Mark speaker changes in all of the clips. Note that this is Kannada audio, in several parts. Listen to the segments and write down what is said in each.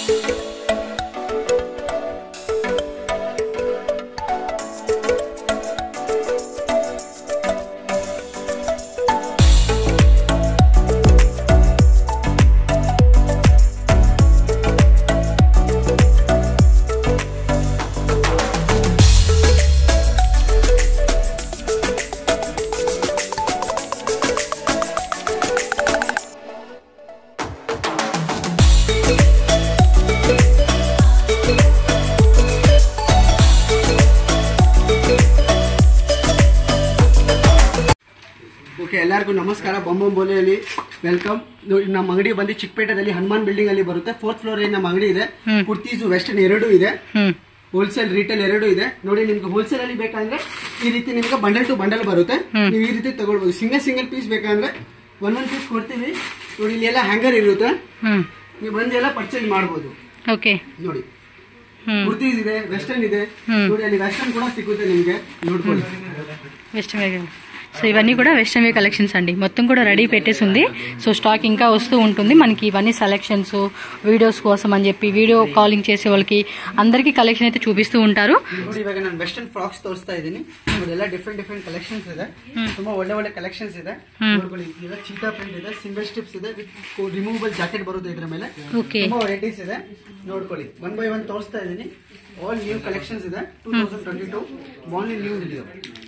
Speaker 1: ಎಲ್ಲರಿಗೂ ನಮಸ್ಕಾರ. ಬೊಂಬೊಂಬೋಲೆಯಲ್ಲಿ ವೆಲ್ಕಮ್. ನಮ್ಮ ಅಂಗಡಿ ಬಂದು ಚಿಕ್ಕಪೇಟೆದಲ್ಲಿ ಹನುಮಾನ್ ಬಿಲ್ಡಿಂಗ್ ಅಲ್ಲಿ ಬರುತ್ತೆ. 4th ಫ್ಲೋರ್ ನಮ್ಮ ಅಂಗಡಿ ಇದೆ. ಕುರ್ತೀಸ್ ವೆಸ್ಟರ್ನ್ ಎರಡೂ ಇದೆ, ಹೋಲ್ಸೇಲ್ ರಿಟೇಲ್ ಎರಡೂ ಇದೆ. ನೋಡಿ, ನಿಮ್ಗೆ ಹೋಲ್ಸೇಲ್ ಅಲ್ಲಿ ಬೇಕಂದ್ರೆ ಈ ರೀತಿ ನಿಮ್ಗೆ ಬಂಡಲ್ ಟು ಬಂಡಲ್ ಬರುತ್ತೆ. ನೀವು ಈ ರೀತಿ ತಗೊಳ್ಬಹುದು. ಸಿಂಗಲ್ ಪೀಸ್ ಬೇಕಂದ್ರೆ ಒಂದೊಂದು ಪೀಸ್ ಕೊಡ್ತೀವಿ. ನೋಡಿ, ಇಲ್ಲಿ ಎಲ್ಲ ಹ್ಯಾಂಗರ್ ಇರುತ್ತೆ, ನೀವು ಬಂದೆಲ್ಲ ಪರ್ಚೇಸ್ ಮಾಡಬಹುದು. ನೋಡಿ, ಕುರ್ತೀಸ್ ಇದೆ, ವೆಸ್ಟರ್ನ್ ಇದೆ. ನೋಡಿ, ಅಲ್ಲಿ ವೆಸ್ಟರ್ನ್ ಕೂಡ ಸಿಗುತ್ತೆ ನಿಮ್ಗೆ, ನೋಡ್ಕೊಳ್ಳಿ.
Speaker 2: వెస్టర్న్ సో ఇవన్నీ కూడా వెస్టర్న్ వే కలెక్షన్స్ అండి. మొత్తం కూడా రెడీ పెట్టేసి ఉంది. సో స్టాక్ ఇంకా వస్తూ ఉంటుంది. మనకి ఇవన్నీ సెలెక్షన్స్ వీడియోస్ కోసం అని చెప్పి వీడియో కాలింగ్ చేసే వాళ్ళకి అందరికి కలెక్షన్ అయితే చూపిస్తూ ఉంటారు.
Speaker 1: ಇವಾಗ ನಾನು ವೆಸ್ಟರ್ನ್ ಫ್ರಾಕ್ಸ್ ತೋರಿಸ್ತಾ ಇದ್ದೀನಿ. ಎಲ್ಲ ಡಿಫ್ರೆಂಟ್ ಕಲೆಕ್ಷನ್ಸ್ ಇದೆ. ತುಂಬಾ ಒಳ್ಳೆ ಕಲೆಕ್ಷನ್ಸ್ ಇದೆ. ನೋಡ್ಕೊಳ್ಳಿ, ಇದೆಲ್ಲ ಚೀತಾ ಪ್ರಿಂಟ್ ಇದೆ, ಸಿಂಗಲ್ ಸ್ಟ್ರಿಪ್ಸ್ ಇದೆ, ವಿತ್ ರಿಮೂವಬಲ್ ಜಾಕೆಟ್ ಬರುತ್ತೆ ಇದ್ರ ಮೇಲೆ. ತುಂಬಾ ವೆರೈಟೀಸ್ ಇದೆ. ನೋಡ್ಕೊಳ್ಳಿ, 1 by 1 ತೋರಿಸ್ತಾ ಇದ್ದೀನಿ. ಆಲ್ ನ್ಯೂ ಕಲೆಕ್ಷನ್ಸ್ ಇದೆ. 2022 ಓನ್ಲಿ ನ್ಯೂ ವಿಡಿಯೋ.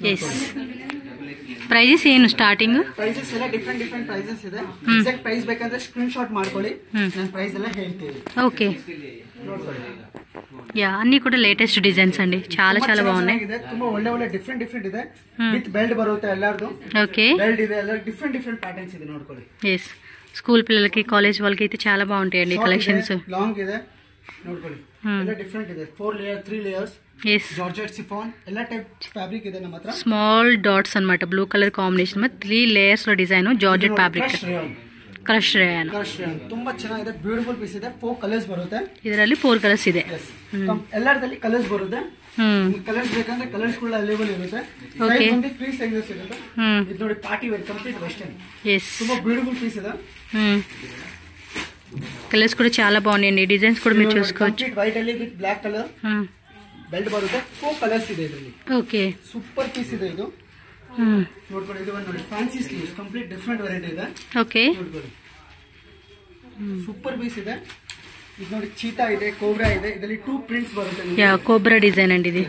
Speaker 2: ಪ್ರೈಸಸ್ ಏನು ಸ್ಟಾರ್ಟಿಂಗ್?
Speaker 1: ಪ್ರೈಸಸ್ ಎಲ್ಲ ಡಿಫ್ರೆಂಟ್ ಪ್ರೈಸಸ್ ಇದೆ. ಎಕ್ಸಾಕ್ಟ್ ಪ್ರೈಸ್ ಬೇಕಂದ್ರೆ ಸ್ಕ್ರೀನ್ ಶಾಟ್ ಮಾಡ್ಕೊಳ್ಳಿ, ನಾನು ಪ್ರೈಸ್ ಎಲ್ಲ ಹೇಳ್ತೀನಿ.
Speaker 2: ఓకే, యా అన్ని కూడా లేటెస్ట్ డిజైన్స్ అండి. చాలా బాగున్నాయి.
Speaker 1: ತುಂಬಾ ಒಳ್ಳೆ ಡಿಫ್ರೆಂಟ್ ಇದೆ. ವಿತ್ ಬೆಲ್ಟ್ ಬರುತ್ತೆ ಎಲ್ಲಾರ್ದು.
Speaker 2: ఓకే,
Speaker 1: ಬೆಲ್ಟ್ ಇದೆ, ಎಲ್ಲ ಡಿಫ್ರೆಂಟ್ ಪ್ಯಾಟರ್ನ್ಸ್ ಇದೆ. ನೋಡ್ಕೊಳ್ಳಿ.
Speaker 2: ఎస్, స్కూల్ పిల్లలకి కాలేజ్ వాళ్ళకి అయితే చాలా బాగుంటాయండి కలెక్షన్స్.
Speaker 1: లాంగ్ ಇದೆ, ನೋಡ್ಕೊಳ್ಳಿ. ಎಲ್ಲ ಡಿಫ್ರೆಂಟ್ ಇದೆ. 4 ಲೇಯರ್ 3 ಲೇಯರ್ಸ್. ಜಾರ್ಜೆಟ್ ಸಿಫಾನ್ ಎಲ್ಲ ಟೈಪ್ ಫ್ಯಾಬ್ರಿಕ್ ಇದೆ ನಮ್ಮ ಹತ್ರ.
Speaker 2: ಸ್ಮಾಲ್ ಡಾಟ್ಸ್ ಅన్నమాట, ಬ್ಲೂ ಕಲರ್ ಕಾಂಬಿನೇಷನ್ ಮತ್ತೆ 3 ಲೇಯರ್ಸ್ లో design. Georgette fabric, crush rayon.
Speaker 1: ತುಂಬಾ ಚೆನ್ನಾಗಿದೆ, ಬ್ಯೂಟಿಫುಲ್ ಪೀಸ್ ಇದೆ. 4 ಕಲರ್ಸ್ ಬರುತ್ತೆ.
Speaker 2: ಇದರಲ್ಲಿ 4 ಕಲರ್ಸ್ ಇದೆ.
Speaker 1: ಎಲ್ಲರಲ್ಲಿ ಕಲರ್ಸ್ ಬರುತ್ತೆ. ಕಲರ್ಸ್ ಬೇಕಂದ್ರೆ ಕಲರ್ಸ್ ಕೂಡ ಅವೈಲೇಬಲ್ ಇರುತ್ತೆ. ಫ್ರೀ ಸೈಜಸ್ ಇರುತ್ತೆ. ಇದು ನೋಡಿ, ಪಾರ್ಟಿ ವೇರ್ ಕಂಪ್ಲೀಟ್ ವೆಸ್ಟರ್ನ್. ತುಂಬಾ ಬ್ಯೂಟಿಫುಲ್ ಪೀಸ್ ಇದೆ.
Speaker 2: కలర్స్ కూడా చాలా బాగున్నాయండి. డిజైన్స్ కూడా మీరు చూసుకోవచ్చు.
Speaker 1: వైట్ ಅಲ್ಲಿ విత్ బ్లాక్ కలర్ ಬೆಲ್ಟ್ ಬರುತ್ತೆ. 4 ಕಲರ್ಸ್ ಇದೆ ಇದರಲ್ಲಿ.
Speaker 2: ಓಕೆ,
Speaker 1: ಸೂಪರ್ ಪೀಸ್ ಇದೆ ಇದು. ನೋಡ್ಕೊಳ್ಳಿ, ಇದು ನೋಡಿ, fancy sleeves complete different variety ಇದೆ.
Speaker 2: ಓಕೆ,
Speaker 1: ನೋಡ್ಕೊಳ್ಳಿ, ಸೂಪರ್ ಪೀಸ್ ಇದೆ. ಇದು ನೋಡಿ, ಚೀತಾ ಇದೆ, ಕೋಬ್ರಾ ಇದೆ. ಇದರಲ್ಲಿ 2 ಪ್ರಿಂಟ್ಸ್ ಬರುತ್ತೆ.
Speaker 2: ಯಾ, ಕೋಬ್ರಾ ಡಿಸೈನ್ ಅಂడి ఇది.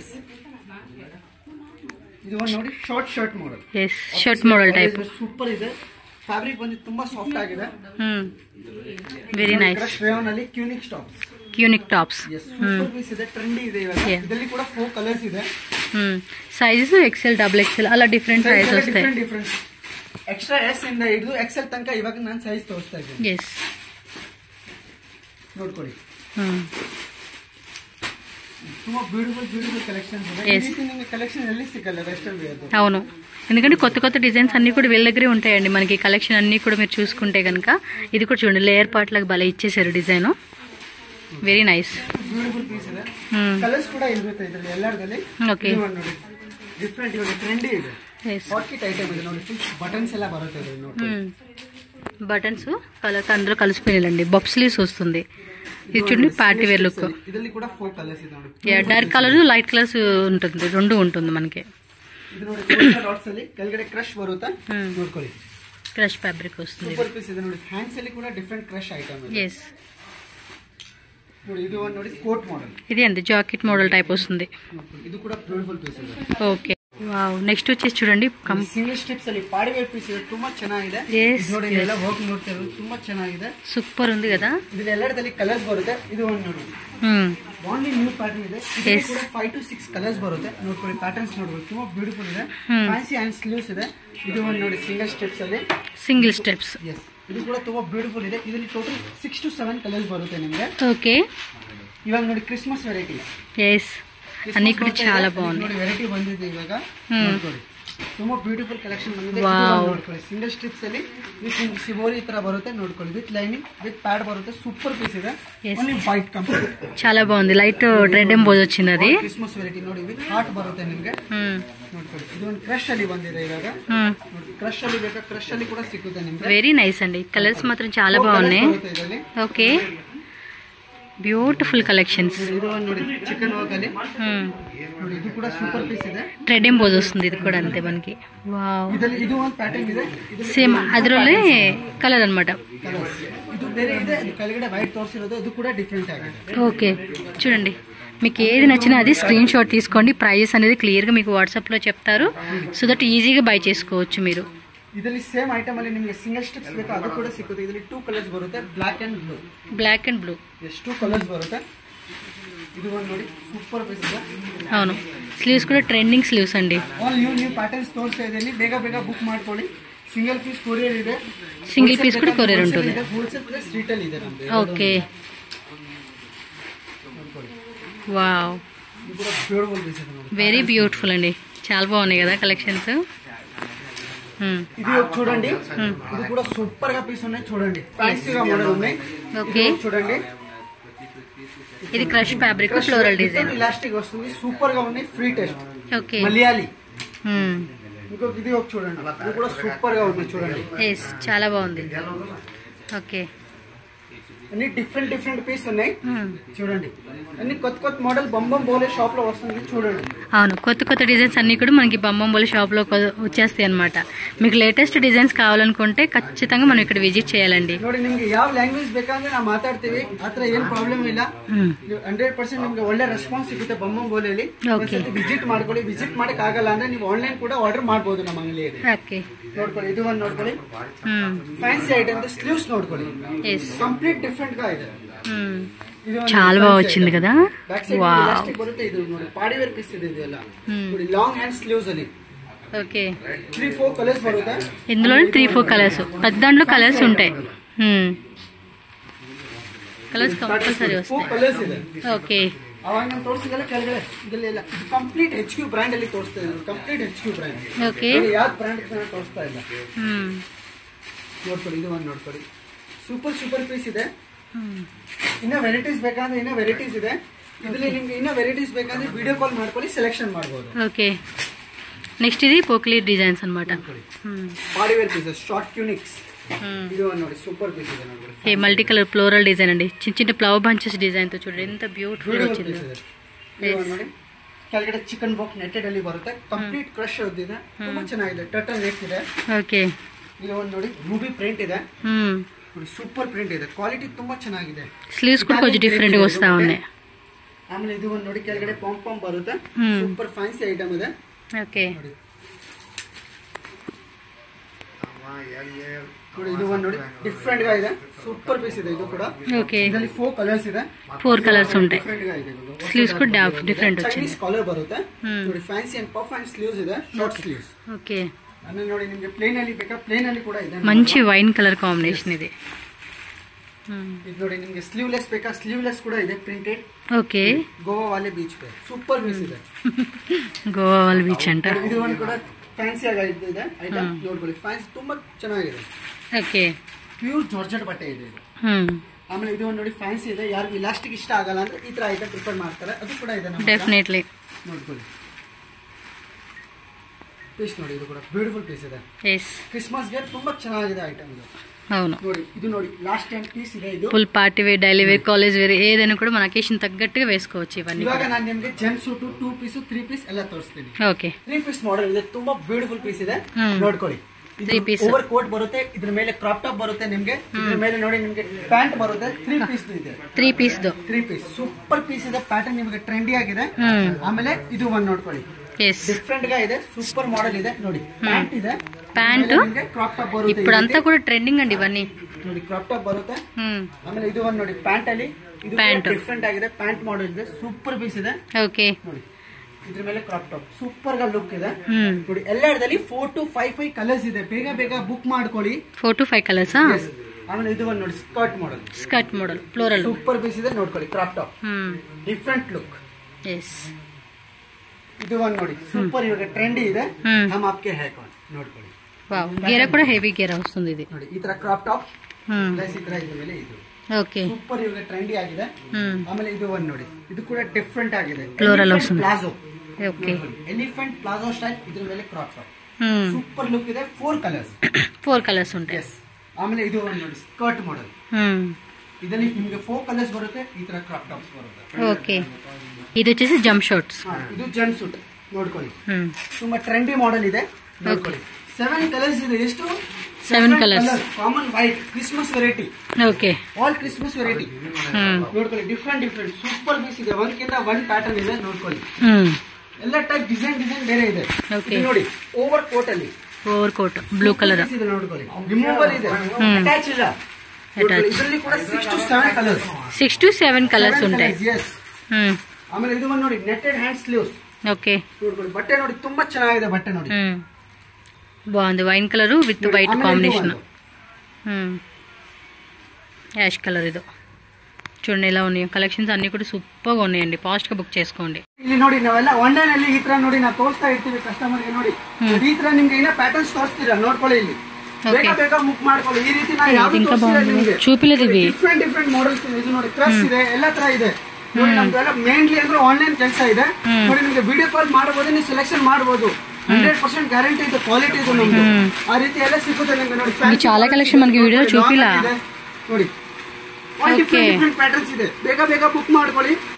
Speaker 1: ಇದು ನೋಡಿ, short shirt model.
Speaker 2: Yes, shirt model type.
Speaker 1: Super ಇದೆ. ಫ್ಯಾಬ್ರಿಕ್ ಬಂದು ತುಂಬಾ ಸಾಫ್ಟ್ ಆಗಿದೆ.
Speaker 2: Very nice.
Speaker 1: ಕ್ರಶ್ ರೇಯಾನ್ ಅಲ್ಲಿ ಕ್ಯೂನಿಕ್ ಟಾಪ್ಸ್. ಸೂಪರ್ ಪೀಸ್ ಇದೆ, ಟ್ರೆಂಡಿ ಇದೆ ಇವಾಗ. ಇದರಲ್ಲಿ ಕೂಡ 4 ಕಲರ್ಸ್ ಇದೆ.
Speaker 2: ಸೈಜಸ್ XL, XXL ಅಲ್ಲ, ಡಿಫರೆಂಟ್ ಸೈಜ್ ವస్తాయి.
Speaker 1: ಡಿಫರೆಂಟ್ ಎಕ್ಸ್ಟ್ರಾ S ಇಂದ ಹಿಡಿದು XL ತನಕ ಇವಾಗ ನಾನು ಸೈಜ್ ತೋರಿಸ್ತಾ ಇದ್ದೀನಿ.
Speaker 2: ಎಸ್,
Speaker 1: ನೋಡ್ಕೊಳ್ಳಿ. ತುಂಬಾ ಬ್ಯೂಟಿಫುಲ್ ಕಲೆಕ್ಷನ್ಸ್ ಇದೆ. ಈ ರೀತಿ ನಿಮಗೆ ಕಲೆಕ್ಷನ್ ಎಲ್ಲಿ ಸಿಗಲ್ಲ ವೆಸ್ಟರ್ನ್ ವೇರ್.
Speaker 2: అవును, ఎందుకంటే కొత్త డిజైన్స్ అన్ని కూడా వీళ్ళ దగ్గరే ఉంటాయండి. మనకి కలెక్షన్ అన్ని కూడా మీరు చూసుకుంటే కనుక ఇది కూడా చూడండి, లేయర్ పార్ట్ లాగా భలే ఇచ్చేసారు design. Very nice.
Speaker 1: Beautiful piece ಇದೆ. ಕಲರ್ಸ್ ಕೂಡ ಇರುತ್ತೆ ಇದರಲ್ಲಿ ಎಲ್ಲಾರ್ದಲ್ಲಿ.
Speaker 2: ಓಕೆ,
Speaker 1: ನೋಡಿ, ಡಿಫರೆಂಟ್ ಇದೆ, ಟ್ರೆಂಡಿ ಇದೆ. ಪಾಕೆಟ್ ಐಟಮ್ ಇದೆ. ನೋಡಿ, ಬಟನ್ಸ್ ಎಲ್ಲ ಬರುತ್ತೆ ಇದರಲ್ಲಿ. ನೋಡಿ,
Speaker 2: బటన్స్ కలర్స్ అందులో కలిసిపోయినాయండి. బబ్ స్లీవ్స్ వస్తుంది. ఇది చూడండి, పార్టీ వేర్ లుక్.
Speaker 1: ಇದರಲ್ಲಿ ಕೂಡ 4 ಕಲರ್ಸ್ ಇದೆ. ನೋಡಿ,
Speaker 2: yeah, dark colour, light colours ఉంటుంది, రెండు ఉంటుంది మనకి.
Speaker 1: ಇದು ನೋಡಿ, ಡಾಟ್ಸ್ ಅಲ್ಲಿ ಕೆಳಗಡೆ ಕ್ರಶ್ ಬರುತ್ತೆ. ನೋಡ್ಕೊಳ್ಳಿ,
Speaker 2: ಕ್ರಶ್ ಫ್ಯಾಬ್ರಿಕ್ ವస్తుంది.
Speaker 1: ಸೂಪರ್ ಪೀಸ್ ಇದೆ. ನೋಡಿ, ಹ್ಯಾಂಡ್ಸ್ ಅಲ್ಲಿ ಕೂಡ ಡಿಫರೆಂಟ್ ಕ್ರಶ್ ಐಟಮ್ ಇದೆ.
Speaker 2: ಎಸ್,
Speaker 1: ನೋಡಿ, ಇದು ನೋಡಿ, ಕೋಟ್ ಮಾಡೆಲ್.
Speaker 2: ఇది అంతే, జాకెట్ మోడల్ టైప్ వస్తుంది.
Speaker 1: ಇದು ಕೂಡ ಬ್ಯೂಟಿಫುಲ್ ಪೀಸ್ ಇದೆ.
Speaker 2: Okay, wow. నెక్స్ట్ వచ్చేసి చూడండి,
Speaker 1: సింగిల్ స్ట్రిప్స్ ಅಲ್ಲಿ ಪಾರ್ಟಿ ವೇರ್ ಪೀಸ್ ಇದೆ. ತುಂಬಾ ಚೆನ್ನಾಗಿದೆ. ನೋಡಿ, ಎಲ್ಲ ವರ್ಕ್ ನೋಡ್ತೀವಿ, ತುಂಬಾ ಚೆನ್ನಾಗಿದೆ.
Speaker 2: ಸೂಪರ್ ఉంది కదా.
Speaker 1: ಇದರಲ್ಲಿ ಎಲ್ಲದರಲ್ಲಿ ಕಲರ್ಸ್ ಬರುತ್ತೆ. ಇದು ಒಂದು ನೋಡಿ, ಓನ್ಲಿ ನ್ಯೂ ಪ್ಯಾಟರ್ನ್ ಇದೆ. ಇದು ಕೂಡ 5 to 6 ಕಲರ್ಸ್ ಬರುತ್ತೆ. ನೋಡ್ಕೊಳ್ಳಿ, ಪ್ಯಾಟರ್ನ್ಸ್ ನೋಡ್ಬೋದು, ತುಂಬಾ ಬ್ಯೂಟಿಫುಲ್ ಇದೆ. ಫ್ಯಾನ್ಸಿ ಹ್ಯಾಂಡ್ ಸ್ಲೀವ್ಸ್ ಇದೆ. ಇದು ಒಂದು ನೋಡಿ, ಸಿಂಗಲ್ ಸ್ಟೆಪ್ಸ್ ಅಲ್ಲಿ.
Speaker 2: Single steps.
Speaker 1: ಎಸ್, ಇದು ಕೂಡ ತುಂಬಾ ಬ್ಯೂಟಿಫುಲ್ ಇದೆ. ಇದರಲ್ಲಿ ಟೋಟಲ್ 6 to 7 ಕಲರ್ಸ್ ಬರುತ್ತೆ ನಿಮಗೆ.
Speaker 2: ಓಕೆ,
Speaker 1: ಇವಾಗ ನೋಡಿ, ಕ್ರಿಸ್ಮಸ್ ವೆರೈಟಿ.
Speaker 2: ಎಸ್, అన్ని కూడా చాలా బాగుంది.
Speaker 1: ನೋಡಿ, ವೆರೈಟಿ ಬಂದಿದೆ ಇವಾಗ. ನೋಡ್ಕೊಳ್ಳಿ, ತುಂಬಾ ಬ್ಯೂಟಿಫುಲ್ ಕಲೆಕ್ಷನ್ ಬಂದಿದೆ. ನೋಡ್ಕೊಳ್ಳಿ, ಸಿಂಗಲ್ ಸ್ಟ್ರಿಪ್ಸ್ ಅಲ್ಲಿ ವಿತ್ ಸಿಬೋರಿ ತರ ಬರುತ್ತೆ. ನೋಡ್ಕೊಳ್ಳಿ, ವಿತ್ ಲೈನಿಂಗ್ ವಿತ್ ಪ್ಯಾಡ್ ಬರುತ್ತೆ. ಸೂಪರ್ ಪೀಸ್ ಇದೆ. ಓನ್ಲಿ ವೈಟ್ ಕಂಪ್ಲೀಟ್
Speaker 2: చాలా బాగుంది. లైట్ రెడ్ ఎంబోజ్ వచ్చింది అది.
Speaker 1: ಕ್ರಿಸ್ಮಸ್ ವೆರೈಟಿ ನೋಡಿ, ವಿತ್ ಹಾರ್ಟ್ ಬರುತ್ತೆ ನಿಮಗೆ. ನೋಡ್ಕೊಳ್ಳಿ, ಇದು ಒಂದು ಕ್ರಶ್ ಅಲ್ಲಿ ಬಂದಿದೆ ಇವಾಗ. ಕ್ರಶ್ ಅಲ್ಲಿ ಬೇಕಾ, ಕ್ರಶ್ ಅಲ್ಲಿ ಕೂಡ ಸಿಗುತ್ತೆ ನಿಮಗೆ.
Speaker 2: వెరీ నైస్ అండి. కలర్స్ మాత్రం చాలా బాగున్నాయి. Okay, beautiful collections.
Speaker 1: ಇದು ಒಂದು ನೋಡಿ ಚಿಕನ್ ವರ್ಕ್ ಅಲ್ಲಿ ನೋಡಿ, ಇದು ಕೂಡ ಸೂಪರ್ ಪೀಸ್ ಇದೆ.
Speaker 2: ಥ್ರೆಡ್ ಎಂಬೋಸ್ వస్తుంది ఇది కూడా అంతే మనకి. వావ్,
Speaker 1: ಇದು ಒಂದು ಪ್ಯಾಟರ್ನ್ ಇದೆ,
Speaker 2: ಸೇಮ್ ಅದರಲ್ಲೇ ಕಲರ್ ಅన్నమాట.
Speaker 1: ಇದು ಬೇರೆ ಇದೆ, ಅದು ಕೆಳಗಡೆ ವೈಟ್ ತೋರಿಸಿರೋದು, ಅದು ಕೂಡ ಡಿಫರೆಂಟ್ ಆಗಿದೆ.
Speaker 2: ఓకే, చూడండి మీకు ఏది నచ్చినా అది స్క్రీన్ షాట్ తీసుకోండి. ప్రైజెస్ అనేది క్లియర్గా మీకు వాట్సాప్లో చెప్తారు, సో దట్ ఈజీగా బై చేసుకోవచ్చు మీరు.
Speaker 1: ಇದರಲ್ಲಿ ಸೇಮ್ ಐಟಮ್ ಅಲ್ಲಿ ನಿಮಗೆ ಸಿಂಗಲ್ ಸ್ಟಿಪ್ಸ್ ಬೇಕು, ಅದು ಕೂಡ ಸಿಗುತ್ತೆ. ಇದರಲ್ಲಿ 2 ಕಲರ್ಸ್ ಬರುತ್ತೆ, black and blue.
Speaker 2: Black and blue
Speaker 1: ಎಷ್ಟು ಕಲರ್ಸ್ ಬರುತ್ತೆ. ಇದು ಒಂದು ನೋಡಿ ಸೂಪರ್ ಪೀಸ್ ಇದೆ.
Speaker 2: అవును, ಸ್ಲೀವ್ಸ್ ಕೂಡ ಟ್ರೆಂಡಿಂಗ್ ಸ್ಲೀವ್ಸ್ ಅಂడి.
Speaker 1: ಆಲ್ ನ್ಯೂ ಪ್ಯಾಟರ್ನ್ಸ್ ತೋರಿಸ್ತಾ ಇದ್ದೀನಿ, ಬೇಗ ಬೇಗ ಬುಕ್ ಮಾಡ್ಕೊಳ್ಳಿ. ಸಿಂಗಲ್ ಪೀಸ್ ಕೊರಿಯರ್ ಇದೆ,
Speaker 2: సింగిల్ పీస్ కూడా కొరియర్ ఉంటుంది.
Speaker 1: ಹೋಲ್ಸೇಲ್ ಪ್ಲಸ್ ರಿಟೇಲ್ ಇದೆ ನಮ್ದು.
Speaker 2: ఓకే, వావ్,
Speaker 1: ಇದು ಕೂಡ ಬ್ಯೂಟಿಫುಲ್ ಪೀಸ್ ಇದೆ ನೋಡಿ,
Speaker 2: వెరీ బ్యూటిఫుల్ అండి. చాలా బాగున్నాయి కదా కలెక్షన్స్.
Speaker 1: ఇది చూడండి, ఇది కూడా సూపర్ గా పీస్ ఉన్నాయి చూడండి, ఫ్యాన్సీగా మోడల్ ఉన్నాయి.
Speaker 2: ఓకే,
Speaker 1: చూడండి
Speaker 2: ఇది crush fabric floral design,
Speaker 1: elastic వస్తుంది, సూపర్ గా ఉంది. Free test
Speaker 2: okay,
Speaker 1: Malayali. ఇంకొక ఇది ఒక చూడండి, ఇది కూడా సూపర్ గా ఉంది చూడండి.
Speaker 2: ఎస్, చాలా బాగుంది. ఓకే,
Speaker 1: అన్ని డిఫరెంట్ పీస్ ఉన్నాయి చూడండి. అన్ని కొత్త మోడల్ బొంబం బోలే షాప్ లో వస్తుంది చూడండి.
Speaker 2: అవును, కొత్త డిజైన్స్ అన్ని కూడా మనకి బొంబంబోలి షాప్ లో వచ్చేస్తాయి అన్నమాట. మీకు లేటెస్ట్ డిజైన్స్ కావాలనుకుంటే ఖచ్చితంగా మనం ఇక్కడ ವಿಸಿಟ್ చేయాలండి.
Speaker 1: ನೋಡಿ, ನಿಮ್ಗೆ ಯಾವ ಲ್ಯಾಂಗ್ವೇಜ್ ಬೇಕಂದ್ರೆ ನಾವು ಮಾತಾಡ್ತೀವಿ, ಆತರ ಏನ್ ಪ್ರಾಬ್ಲಮ್ ಇಲ್ಲ. 100% ನಿಮ್ಗೆ ಒಳ್ಳೆ ರೆಸ್ಪಾನ್ಸ್ ಸಿಗುತ್ತೆ ಬೊಂಬಂಬೋಲಿಯಲ್ಲಿ. ವಿಸಿಟ್ ಮಾಡ್ಕೊಳ್ಳಿ. ವಿಸಿಟ್ ಮಾಡಕ್ ಆಗಲ್ಲ ಅಂದ್ರೆ ನೀವು ಆನ್ಲೈನ್ ಕೂಡ ಆರ್ಡರ್ ಮಾಡಬಹುದು ನಮ್ಮ ಅಂಗಡಿಯಲ್ಲಿ.
Speaker 2: ಓಕೆ,
Speaker 1: ನೋಡ್ಕೊಳ್ಳಿ, ಇದು ಒಂದು ನೋಡ್ಕೊಳ್ಳಿ, ಫ್ಯಾನ್ಸಿ ಐಟಮ್ ಸ್ಲೀವ್ಸ್ ನೋಡ್ಕೊಳ್ಳಿ, ಕಂಪ್ಲೀಟ್ ಡಿಫರೆಂಟ್ గా ಇದೆ.
Speaker 2: చాలా బాగా వచ్చింది కదా.
Speaker 1: ఎలాస్టిక్ బರುತ್ತೆ. ఇది ನೋಡಿ ಪಾರ್ಟಿವೇರ್ ಪೀಸ್ ಇದೆ, ಇದೆಲ್ಲ ನೋಡಿ లాంగ్ హ్యాండ్ స్లీవ్స్ ಅಲ್ಲಿ.
Speaker 2: ఓకే,
Speaker 1: 3-4 కలర్స్ ಬರುತ್ತೆ.
Speaker 2: ఇందులో 3-4 కలర్స్, పెద్ద దాంట్లో కలర్స్ ఉంటాయి. కలర్స్ కంపల్సరీ వస్తాయి.
Speaker 1: 4 కలర్స్ ಇದೆ.
Speaker 2: ఓకే,
Speaker 1: ಅವಾಗ ನಾನು ತೋರಿಸಿದಲ್ಲ ಕೆಳಗಡೆ ಇದೆಲ್ಲ ಕಂಪ್ಲೀಟ್ HQ ಬ್ರ್ಯಾಂಡ್ ಅಲ್ಲಿ ತೋರಿಸ್ತಾ ಇದ್ದೀನಿ. Complete HQ brand.
Speaker 2: ಓಕೆ,
Speaker 1: ಯಾವ ಬ್ರ್ಯಾಂಡ್ ತೋರಿಸ್ತಾ ಇಲ್ಲ. ನೋಡ್ಕೊಳ್ಳಿ, ಇದು ಒಂದು ನೋಡ್ಕೊಳ್ಳಿ, ಸೂಪರ್ ಪೀಸ್ ಇದೆ. ಇನ್ನ ವೆರೈಟೀಸ್ ಬೇಕಂದ್ರೆ ಇನ್ನ ವೆರೈಟೀಸ್ ಇದೆ. ಇದರಲ್ಲಿ ನಿಮ್ಗೆ ಇನ್ನ ವೆರೈಟೀಸ್ ಬೇಕಂದ್ರೆ ವಿಡಿಯೋ ಕಾಲ್ ಮಾಡ್ಕೊಳ್ಳಿ, ಸೆಲೆಕ್ಷನ್ ಮಾಡಬಹುದು.
Speaker 2: ఓకే, నెక్స్ట్ ఇది పోక్లీ డిజైన్స్ అన్నమాట.
Speaker 1: Party wear pieces, short tunics. ఇది ನೋಡಿ సూపర్ పీస్ ಇದೆ ನೋಡಿ.
Speaker 2: A multi colour floral design అండి, చిన్న ఫ్లవర్ బంచెస్ డిజైన్ తో చూడండి ఎంత బ్యూటిఫుల్ వచ్చింది.
Speaker 1: ನೋಡಿ, ಕೆಳಗಡೆ ಚಿಕನ್ ಬಾಕ್ಸ್ ನೆಟ್ಟೆಡ್ ಅಲ್ಲಿ ಬರುತ್ತೆ, ಕಂಪ್ಲೀಟ್ ಕ್ರಶ್ ಇದೆ, ತುಂಬಾ ಚೆನ್ನಾಗಿದೆ. ಟರ್ಟಲ್ ನೆಕ್ ಇದೆ.
Speaker 2: ಓಕೆ,
Speaker 1: ಇದು ಒಂದು ನೋಡಿ ರೂಬಿ ಪ್ರಿಂಟ್ ಇದೆ. ಸೂಪರ್ ಪ್ರಿಂಟ್ ಇದೆ, ಕ್ವಾಲಿಟಿ ತುಂಬಾ ಚೆನ್ನಾಗಿದೆ.
Speaker 2: ಸ್ಲೀವ್ಸ್ ಕೂಡ కొంచెం ಡಿಫರೆಂಟ್ గా వస్తా ఉన్నాయి.
Speaker 1: ಆಮೇಲೆ ಇದು ಒಂದು ನೋಡಿ ಕೆಳಗಡೆ ಪಾಂಪಾಮ್ ಬರುತ್ತೆ, ಸೂಪರ್ ಫ್ಯಾನ್ಸಿ ಐಟಮ್ ಇದೆ.
Speaker 2: ಓಕೆ,
Speaker 1: ನೋಡಿ, ಇದು ಒಂದು ನೋಡಿ ಡಿಫರೆಂಟ್ గా ಇದೆ, ಸೂಪರ್ ಪೀಸ್ ಇದೆ. ಇದು ಕೂಡ
Speaker 2: ಓಕೆ,
Speaker 1: ಇದರಲ್ಲಿ 4 ಕಲರ್ಸ್ ಇದೆ.
Speaker 2: 4 ಕಲರ್ಸ್ ఉంటాయి.
Speaker 1: ಡಿಫರೆಂಟ್ గా ಇದೆ.
Speaker 2: ಸ್ಲೀವ್ಸ್ ಕೂಡ ಡಿಫರೆಂಟ್ వచ్చింది.
Speaker 1: ಚೈನೀಸ್ ಕಾಲರ್ ಬರುತ್ತೆ ನೋಡಿ, fancy and puff and sleeves ಇದೆ, ಶಾರ್ಟ್ ಸ್ಲೀವ್ಸ್.
Speaker 2: ಓಕೆ,
Speaker 1: ಆಮೇಲೆ ನೋಡಿ ನಿಮಗೆ ಪ್ಲೇನ್ ಅಲ್ಲಿ ಬೇಕಾ, ಪ್ಲೇನ್ ಅಲ್ಲಿ ಕೂಡ ಇದೆ.
Speaker 2: మంచి వైన్ కలర్ కాంబినేషన్ ఇది.
Speaker 1: ಇದು ನೋಡಿ, ನಿಮಗೆ ಸ್ಲೀವ್ಲೆಸ್ ಬೇಕಾ, ಸ್ಲೀವ್ಲೆಸ್ ಕೂಡ ಇದೆ, ಪ್ರಿಂಟೆಡ್.
Speaker 2: ఓకే,
Speaker 1: ಗೋವಾ ವಾಲೆ ಬೀಚ್ ಪೇ ಸೂಪರ್ ಪೀಸ್ ಇದೆ.
Speaker 2: గోవా వాళ్ళ బీచ్ అంట.
Speaker 1: ಇದು ಒಂದು ಕೂಡ ಫ್ಯಾನ್ಸಿ ಆಗಿ ಇದೆ ಐಟಮ್. ನೋಡ್ಕೊಳ್ಳಿ, ಫ್ಯಾನ್ಸಿ ತುಂಬಾ ಚೆನ್ನಾಗಿದೆ.
Speaker 2: ಓಕೆ,
Speaker 1: ಪ್ಯೂರ್ ಜಾರ್ಜೆಟ್ ಬಟ್ಟೆ ಇದೆ ಇದು. ಆಮೇಲೆ ಇದು ಒಂದು ನೋಡಿ ಫ್ಯಾನ್ಸಿ ಇದೆ, ಯಾರಿಗೂ ಇಲಾಸ್ಟಿಕ್ ಇಷ್ಟ ಆಗಲ್ಲ ಅಂದ್ರೆ ಈ ತರ ಐಟಮ್ ಪ್ರಿಫರ್ ಮಾಡ್ತಾರೆ, ಅದು ಕೂಡ ಇದೆ ನಮ್ಮ
Speaker 2: ಡೆಫಿನೆಟ್ಲಿ.
Speaker 1: ನೋಡ್ಕೊಳ್ಳಿ, ಪೀಸ್ ನೋಡಿ, ಇದು ಕೂಡ ಬ್ಯೂಟಿಫುಲ್ ಪೀಸ್ ಇದೆ.
Speaker 2: ಎಸ್,
Speaker 1: ಕ್ರಿಸ್ಮಸ್ ಗೆ ತುಂಬಾ ಚೆನ್ನಾಗಿದೆ ಐಟಮ್ ಇದು.
Speaker 2: అవును,
Speaker 1: ನೋಡಿ, ಇದು ನೋಡಿ ಲಾಸ್ಟ್ ಟೈಮ್ ಪೀಸ್ ಇದೆ. ಇದು
Speaker 2: full party wear, daily wear, college wear ఏదైనా కూడా మన అకేషన్ తగ్గట్టుగా వేసుకోవచ్చు ఇవన్నీ.
Speaker 1: ಇವಾಗ ನಾನು ನಿಮಗೆ ಜೆಂಟ್ ಸೂಟ್ 2 ಪೀಸ್ 3 ಪೀಸ್ ಎಲ್ಲ ತೋರಿಸ್ತೀನಿ.
Speaker 2: ಓಕೆ,
Speaker 1: 3 ಪೀಸ್ ಮಾಡೆಲ್ ಇದೆ, ತುಂಬಾ ಬ್ಯೂಟಿಫುಲ್ ಪೀಸ್ ಇದೆ. ನೋಡ್ಕೊಳ್ಳಿ,
Speaker 2: 3 ಪೀಸ್
Speaker 1: ಓವರ್ ಕೋಟ್ ಬರುತ್ತೆ, ಇದ್ರ ಮೇಲೆ ಕ್ರಾಪ್ ಟಾಪ್ ಬರುತ್ತೆ ನಿಮ್ಗೆ, ಇದ್ರ ಮೇಲೆ ನೋಡಿ ನಿಮ್ಗೆ ಪ್ಯಾಂಟ್ ಬರುತ್ತೆ. 3 ಪೀಸ್ ಇದೆ.
Speaker 2: 3 ಪೀಸ್
Speaker 1: ಸೂಪರ್ ಪೀಸ್ ಇದೆ. ಪ್ಯಾಟರ್ನ್ ನಿಮಗೆ ಟ್ರೆಂಡಿ ಆಗಿದೆ. ಆಮೇಲೆ ಇದು ಒಂದು ನೋಡ್ಕೊಳ್ಳಿ, ಡಿಫರೆಂಟ್ గా ಇದೆ, ಸೂಪರ್ ಮಾಡೆಲ್ ಇದೆ. ನೋಡಿ, ಪ್ಯಾಂಟ್ ಇದೆ,
Speaker 2: ಪ್ಯಾಂಟ್
Speaker 1: ಕ್ರಾಪ್ ಟಾಪ್ ಬರುತ್ತೆ.
Speaker 2: ఇప్పుడంతా కూడా ట్రెండింగ్ అండి ఇవన్నీ.
Speaker 1: ನೋಡಿ, ಕ್ರಾಪ್ ಟಾಪ್ ಬರುತ್ತೆ. ಆಮೇಲೆ ಇದು ಒಂದು ನೋಡಿ ಪ್ಯಾಂಟ್ ಅಲ್ಲಿ, ಇದು ಡಿಫರೆಂಟ್ ಆಗಿದೆ, ಪ್ಯಾಂಟ್ ಮಾಡೆಲ್ ಇದೆ, ಸೂಪರ್ ಪೀಸ್ ಇದೆ.
Speaker 2: ಓಕೆ,
Speaker 1: ನೋಡಿ, ಇದ್ರ ಮೇಲೆ ಕ್ರಾಪ್ ಟಾಪ್ ಸೂಪರ್ గా ಲುಕ್ ಇದೆ. ನೋಡಿ, ಎಲ್ಲಾದಲ್ಲಿ 4 to 5 ಕಲರ್ಸ್ ಇದೆ, ಬೇಗ ಬುಕ್ ಮಾಡ್ಕೊಳ್ಳಿ.
Speaker 2: 4 to 5 ಕಲರ್ಸ್.
Speaker 1: ಆಮೇಲೆ ಇದು ಒಂದು ನೋಡಿ skirt model
Speaker 2: floral
Speaker 1: super piece ಇದೆ. ನೋಡ್ಕೊಳ್ಳಿ, crop top different look.
Speaker 2: Yes,
Speaker 1: ಇದು ಒಂದು ನೋಡಿ ಸೂಪರ್, ಇವಾಗ ಟ್ರೆಂಡಿ ಇದೆ. ನಮ್ಮ ಆಪ್ಕೆ ಹೇರ್ ನೋಡ್ಕೊಳ್ಳಿ.
Speaker 2: ವಾವ್, ಗೇರ ಕೂಡ ಹೆವಿ ಗೇರ ವస్తుంది ఇది.
Speaker 1: ನೋಡಿ, ಈ ತರ ಕ್ರಾಪ್ ಟಾಪ್ ಪ್ಲಸ್ ಈ ತರ ಇದ್ರ ಮೇಲೆ ಇದು
Speaker 2: ಓಕೆ,
Speaker 1: ಸೂಪರ್ ಇವಾಗ ಟ್ರೆಂಡಿ ಆಗಿದೆ. ಆಮೇಲೆ ಇದು ಒಂದು ನೋಡಿ, ಇದು ಕೂಡ ಡಿಫರೆಂಟ್ ಆಗಿದೆ,
Speaker 2: ಫ್ಲೋರಲ್ ವస్తుంది.
Speaker 1: Palazzo.
Speaker 2: Okay,
Speaker 1: elephant palazzo style, ಇದ್ರ ಮೇಲೆ ಕ್ರಾಪ್ ಟಾಪ್ ಸೂಪರ್ ಲುಕ್ ಇದೆ. 4 ಕಲರ್ಸ್.
Speaker 2: 4 ಕಲರ್ಸ್ ఉంటాయి.
Speaker 1: ಆಮೇಲೆ ಇದು ಒಂದು ನೋಡಿ ಸ್ಕರ್ಟ್ ಮಾಡೆಲ್. ಇದರಲ್ಲಿ ನಿಮಗೆ 4 ಕಲರ್ಸ್ ಬರುತ್ತೆ. ಈ ತರ ಕ್ರಾಪ್ ಟಾಪ್ಸ್ ಬರುತ್ತೆ.
Speaker 2: ಓಕೆ, ಇದು వచ్చేసి ಜಂಪ್ ಶರ್ಟ್ಸ್.
Speaker 1: ಇದು ಜಂಪ್ ಸೂಟ್ ನೋಡ್ಕೊಳ್ಳಿ, ತುಂಬಾ ಟ್ರೆಂಡಿ ಮಾಡೆಲ್ ಇದೆ. ನೋಡ್ಕೊಳ್ಳಿ 7 ಕಲರ್ಸ್ ಇದೆ. ಎಷ್ಟು?
Speaker 2: 7 colours.
Speaker 1: Common white Christmas variety.
Speaker 2: Okay,
Speaker 1: all Christmas variety. ನೋಡ್ಕೊಳ್ಳಿ ಡಿಫ್ರೆಂಟ್ ಸೂಪರ್ ಪೀಸ್ ಇದೆ. ಒಂದಕ್ಕಿಂತ ಒಂದು ಪ್ಯಾಟರ್ನ್ ಇದೆ. ನೋಡ್ಕೊಳ್ಳಿ ಎಲ್ಲ ಟೈಪ್ ಡಿಸೈನ್ ಬೇರೆ ಇದೆ. ನೋಡಿ ಓವರ್ ಕೋಟ್ ಅಲ್ಲಿ
Speaker 2: ಓವರ್ ಕೋಟ್ ಬ್ಲೂ ಕಲರ್
Speaker 1: ಇದೆ. ನೋಡ್ಕೊಳ್ಳಿ ರಿಮೂವಲ್ ಇದೆ, ಅಟ್ಯಾಚ್ ಇಲ್ಲ. ಇದರಲ್ಲಿ ಕೂಡ 6 to 7 ಕಲರ್ಸ್.
Speaker 2: 6 to 7 ಕಲರ್ಸ್ ఉంటాయి.
Speaker 1: ಆಮೇಲೆ ಇದು ಒಂದು ನೋಡಿ ನೆಟೆಡ್ ಹ್ಯಾಂಡ್ ಸ್ಲೀವ್ಸ್.
Speaker 2: ಓಕೆ,
Speaker 1: ನೋಡ್ಕೊಳ್ಳಿ ಬಟ್ಟೆ ನೋಡಿ ತುಂಬಾ ಚೆನ್ನಾಗಿದೆ. ಬಟ್ಟೆ ನೋಡಿ
Speaker 2: బాగుంది. Wine colour with white combination. Ash colour. ఇది చూడండి ఎలా ఉన్నాయి కలెక్షన్స్ అన్ని కూడా సూపర్ గా ఉన్నాయండి. ఫాస్ట్ గా బుక్ చేసుకోండి.
Speaker 1: ಇಲ್ಲಿ ನೋಡಿ ನಾವೆಲ್ಲ ಆನ್ಲೈನ್ ಅಲ್ಲಿ ಈ ತರ ನೋಡಿ ನಾವು ತೋರಿಸ್ತಾ ಇರ್ತೀವಿ ಕಸ್ಟಮರ್ ಗೆ. ನೋಡಿ ಈ ತರ ನಿಮ್ಗೆ ಏನೋ ಪ್ಯಾಟರ್ನ್ಸ್ ತೋರಿಸ್ತೀರಾ. ನೋಡ್ಕೊಳ್ಳಿ ಇಲ್ಲಿ ಬೇಗ ಬುಕ್ ಮಾಡ್ಕೊಳ್ಳಿ. ಈ ರೀತಿ ನಾವು ಯಾವ್ದು ತೋರಿಸ್ತೀರಾ ನಿಮಗೆ
Speaker 2: చూపిలేదు ఇవి.
Speaker 1: ಡಿಫ್ರೆಂಟ್ ಮಾಡೆಲ್ಸ್ ಇದೆ. ಇದು ನೋಡಿ ಕ್ರಶ್ ಇದೆ, ಎಲ್ಲ ತರ ಇದೆ. ನೋಡಿ ನಮ್ದೆಲ್ಲ ಮೇನ್ಲಿ ಅಂದ್ರೆ ಆನ್ಲೈನ್ ಕೆಲಸ ಇದೆ. ನೋಡಿ ನಿಮಗೆ ವಿಡಿಯೋ ಕಾಲ್ ಮಾಡಬಹುದು, ನೀವು ಸೆಲೆಕ್ಷನ್ ಮಾಡಬಹುದು. 100% ಗ್ಯಾರಂಟಿ ಇದೆ, ಕ್ವಾಲಿಟಿ ಇದೆ ನಮ್ದು. ಆ ರೀತಿ ಎಲ್ಲ ಸಿಗುತ್ತೆ ನಿಮಗೆ. ನೋಡಿ
Speaker 2: చాలా కలెక్షన్ మనకి వీడియో చూపిలా.
Speaker 1: ನೋಡಿ ಡಿಫ್ರೆಂಟ್ ಪ್ಯಾಟರ್ನ್ಸ್ ಇದೆ. ಬೇಗ ಬುಕ್ ಮಾಡ್ಕೊಳ್ಳಿ.